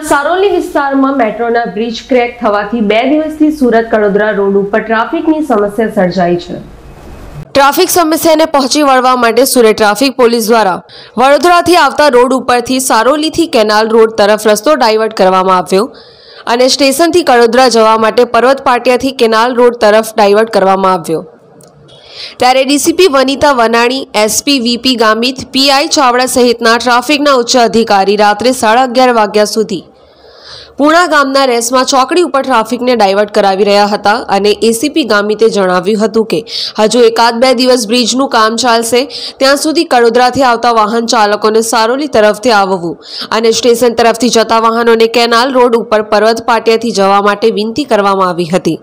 સારોલી વિસ્તારમાં મેટ્રોના bridge crack થવાથી 2 દિવસથી સુરત કડોદરા રોડ ઉપર ટ્રાફિકની સમસ્યા સર્જાઈ છે। ટ્રાફિક સમસ્યાને પહોંચી વળવા માટે સુરત ટ્રાફિક પોલીસ દ્વારા વડોદરાથી આવતા રોડ ઉપરથી સારોલીથી કેનાલ રોડ તરફ રસ્તો ડાયવર્ટ કરવામાં આવ્યો અને સ્ટેશનથી કડોદરા જવા માટે પર્વત પાટિયાથી કેનાલ રોડ તરફ ડાયવર્ટ કરવામાં આવ્યો। ત્યારે DCP Vanita Vanani, SP VP Gamit, PI Chavda સહિતના ટ્રાફિકના ઉચ્ચ અધિકારી રાત્રે 11:30 વાગ્યા સુધી પૂણા ગામના રેસમાં ચોકડી ઉપર ટ્રાફિકને ડાયવર્ટ કરાવી રહ્યા હતા અને એસીપી ગામિતે જણાવ્યું હતું કે હજુ 1-2 દિવસ બ્રિજનું કામ ચાલશે, ત્યાં સુધી કડોદરાથી આવતા વાહન ચાલકોને સારોલી તરફથી આવવું અને સ્ટેશન તરફથી જતા વાહનોને કેનાલ રોડ ઉપર પર્વત પાટિયાથી જવા માટે વિનંતી કરવામાં આવી હતી।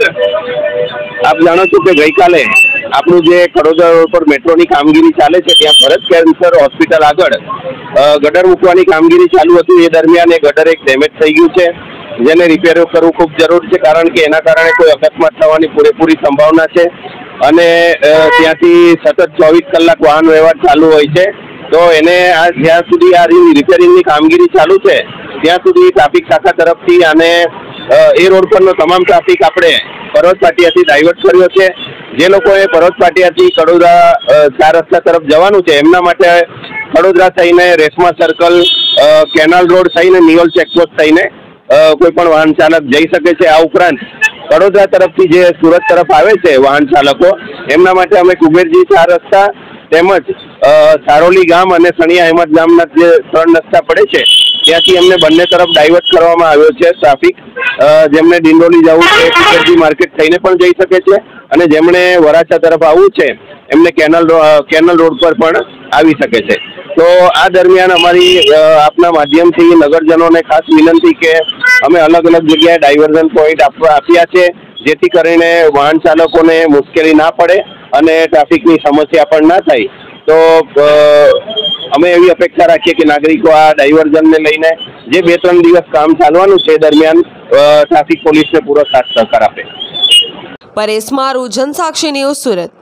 આપ જાણો છો કે ગઈકાલે આપણું જે કડોદરા રોડ પર મેટ્રોની કામગીરી ચાલે છે ત્યાં ભરત કેન્સર હોસ્પિટલ આગળ ગટર મૂકવાની કામગીરી ચાલુ હતી। એ દરમિયાન એ ગટર એક ડેમેજ થઈ ગયું છે, જેને રિપેર કરવું ખૂબ જરૂર છે, કારણ કે એના કારણે કોઈ અકસ્માત થવાની પૂરેપૂરી સંભાવના છે અને ત્યાંથી સતત 24 કલાક વાહન વ્યવહાર ચાલુ હોય છે। તો એને જ્યાં સુધી આ રિપેરિંગની કામગીરી ચાલુ છે ત્યાં સુધી ટ્રાફિક શાખા તરફથી અને એ રોડ પરનો તમામ ટ્રાફિક આપણે પર્વત પાટિયાથી ડાયવર્ટ કર્યો છે। જે લોકોએ પર્વત પાટિયાથી કડોદરા 4 રસ્તા તરફ જવાનું છે એમના માટે કડોદરા થઈને રેશમા સર્કલ, કેનાલ રોડ થઈને નિયોલ ચેકપોસ્ટ થઈને કોઈ પણ વાહન ચાલક જઈ શકે છે। આ ઉપરાંત કડોદરા તરફથી જે સુરત તરફ આવે છે વાહન ચાલકો એમના માટે અમે કુબેરજી 4 રસ્તા તેમજ સારોલી ગામ અને સણિયા અહેમદ ગામના જે 3 રસ્તા પડે છે ત્યાંથી એમને બંને તરફ ડાયવર્ટ કરવામાં આવ્યો છે ટ્રાફિક। જેમને ડિંડોલી જવું છે કુબેરજી માર્કેટ થઈને પણ જઈ શકે છે અને જેમણે વરાછા તરફ આવવું છે એમને કેનલ રોડ પર પણ આવી શકે છે। તો આ દરમિયાન અમારી આપના માધ્યમથી નગરજનોને ખાસ વિનંતી કે અમે અલગ અલગ જગ્યાએ ડાયવર્ઝન પોઈન્ટ આપ્યા છે જેથી કરીને વાહન ચાલકોને મુશ્કેલી ના પડે અને ટ્રાફિકની સમસ્યા પણ ના થાય। તો અમે એવી અપેક્ષા રાખીએ કે નાગરિકો આ ડાયવર્ઝનને લઈને જે 2-3 દિવસ કામ ચાલવાનું છે દરમિયાન ટ્રાફિક પોલીસને પૂરો સાથ સહકાર આપે। પરેશ મારું, જનસાક્ષી ન્યૂઝ, સુરત।